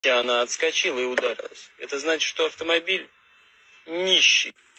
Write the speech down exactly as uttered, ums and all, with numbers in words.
Она отскочила и ударилась. Это значит, что автомобиль нищий.